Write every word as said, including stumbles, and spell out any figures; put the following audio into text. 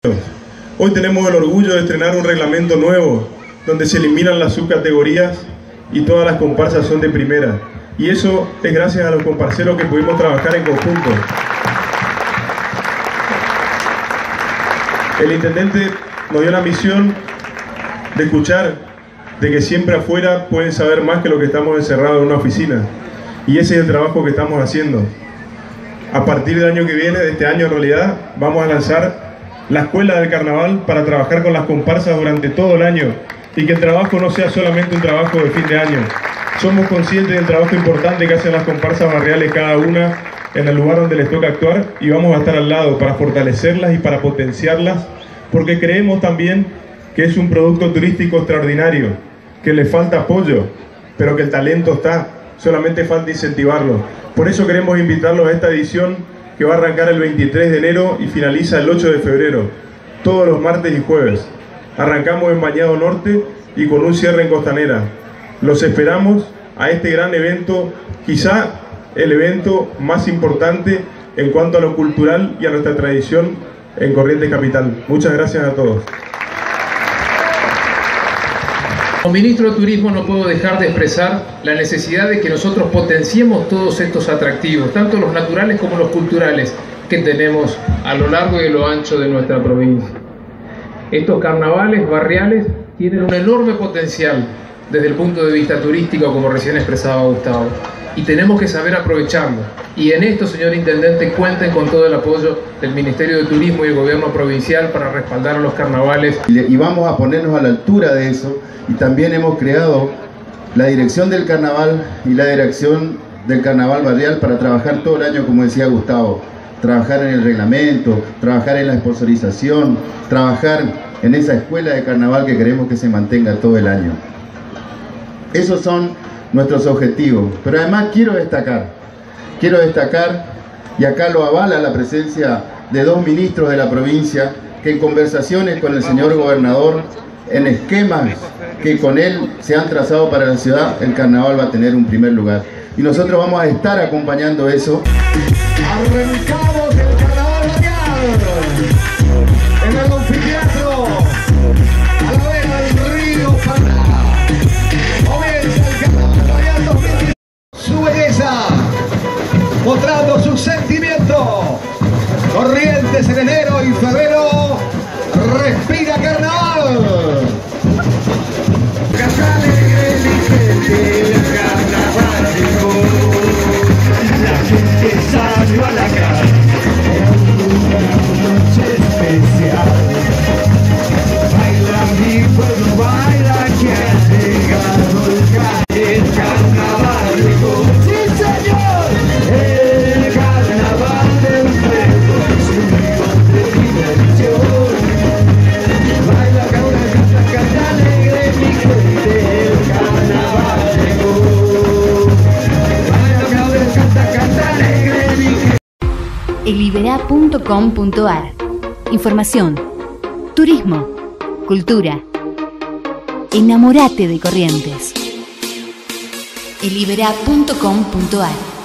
Hoy tenemos el orgullo de estrenar un reglamento nuevo, donde se eliminan las subcategorías y todas las comparsas son de primera. Y eso es gracias a los comparseros que pudimos trabajar en conjunto. El intendente nos dio la misión de escuchar de que siempre afuera pueden saber más que lo que estamos encerrados en una oficina. Y ese es el trabajo que estamos haciendo. A partir del año que viene, de este año en realidad, vamos a lanzar la Escuela del Carnaval para trabajar con las comparsas durante todo el año y que el trabajo no sea solamente un trabajo de fin de año. Somos conscientes del trabajo importante que hacen las comparsas barriales cada una en el lugar donde les toca actuar y vamos a estar al lado para fortalecerlas y para potenciarlas, porque creemos también que es un producto turístico extraordinario, que le falta apoyo, pero que el talento está, solamente falta incentivarlo. Por eso queremos invitarlos a esta edición que va a arrancar el veintitrés de enero y finaliza el ocho de febrero, todos los martes y jueves. Arrancamos en Bañado Norte y con un cierre en Costanera. Los esperamos a este gran evento, quizá el evento más importante en cuanto a lo cultural y a nuestra tradición en Corrientes Capital. Muchas gracias a todos. Como ministro de Turismo no puedo dejar de expresar la necesidad de que nosotros potenciemos todos estos atractivos, tanto los naturales como los culturales, que tenemos a lo largo y a lo ancho de nuestra provincia. Estos carnavales barriales tienen un enorme potencial desde el punto de vista turístico, como recién expresaba Gustavo, y tenemos que saber aprovecharlo. Y en esto, señor Intendente, cuenten con todo el apoyo del Ministerio de Turismo y el Gobierno Provincial para respaldar a los carnavales. Y vamos a ponernos a la altura de eso, y también hemos creado la Dirección del Carnaval y la Dirección del Carnaval Barrial para trabajar todo el año, como decía Gustavo, trabajar en el reglamento, trabajar en la sponsorización, trabajar en esa escuela de carnaval que queremos que se mantenga todo el año. Esos son nuestros objetivos, pero además quiero destacar, quiero destacar, y acá lo avala la presencia de dos ministros de la provincia, que en conversaciones con el señor gobernador, en esquemas que con él se han trazado para la ciudad, el carnaval va a tener un primer lugar. Y nosotros vamos a estar acompañando eso. Arrancamos el carnaval barrial en el anfiteatro, a la vera del río Paraná. Comienza el carnaval barrial dos mil veinte. Su belleza, mostrando su sentimiento. Corrientes en enero y febrero, respira carnaval. Casa alegre, diferente, el carnaval llegó. La gente salió a la calle, una noche especial. Baila mi pueblo, baila que ha llegado el calle, el carnaval llegó. ¡Sí, señor! El carnaval del pueblo es un río de diversión. Baila, canta, canta, canta alegre, mi gente, el carnaval llegó. Baila, canta, canta, canta alegre, mi gente. elibera punto com punto ar. Información, turismo, cultura. Enamórate de Corrientes. elibera punto com punto ar